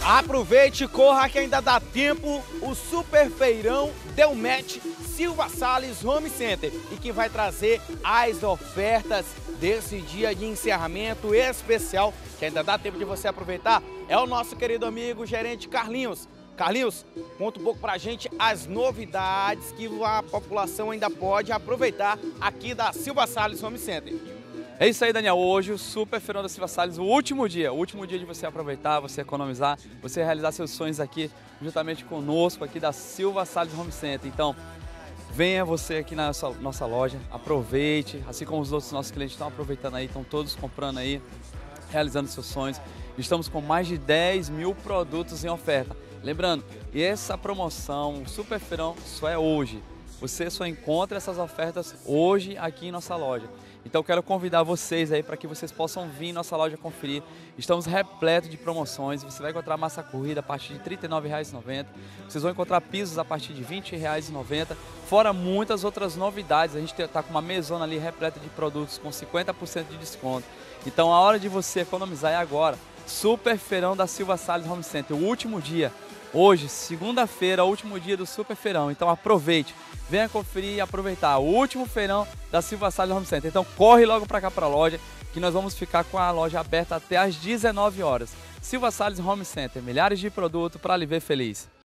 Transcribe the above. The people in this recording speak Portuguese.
Aproveite, corra que ainda dá tempo. O Super Feirão deu match Silva Salles Home Center. E quem vai trazer as ofertas desse dia de encerramento especial, que ainda dá tempo de você aproveitar, é o nosso querido amigo gerente Carlinhos. Carlinhos, conta um pouco pra gente as novidades que a população ainda pode aproveitar aqui da Silva Salles Home Center. É isso aí, Daniel. Hoje o Super Feirão da Silva Salles, o último dia de você aproveitar, você economizar, você realizar seus sonhos aqui juntamente conosco aqui da Silva Salles Home Center. Então, venha você aqui na nossa loja, aproveite, assim como os outros nossos clientes estão aproveitando aí, estão todos comprando aí, realizando seus sonhos. Estamos com mais de 10 mil produtos em oferta. Lembrando, essa promoção, o Super Feirão, só é hoje. Você só encontra essas ofertas hoje aqui em nossa loja. Então quero convidar vocês aí para que vocês possam vir em nossa loja conferir. Estamos repletos de promoções. Você vai encontrar massa corrida a partir de R$ 39,90. Vocês vão encontrar pisos a partir de R$ 20,90. Fora muitas outras novidades. A gente está com uma mesona ali repleta de produtos com 50% de desconto. Então a hora de você economizar é agora. Super Feirão da Silva Salles Home Center, o último dia. Hoje, segunda-feira, o último dia do Super Feirão. Então aproveite, venha conferir e aproveitar o último feirão da Silva Salles Home Center. Então corre logo para cá para a loja, que nós vamos ficar com a loja aberta até às 19 horas. Silva Salles Home Center, milhares de produtos para lhe ver feliz.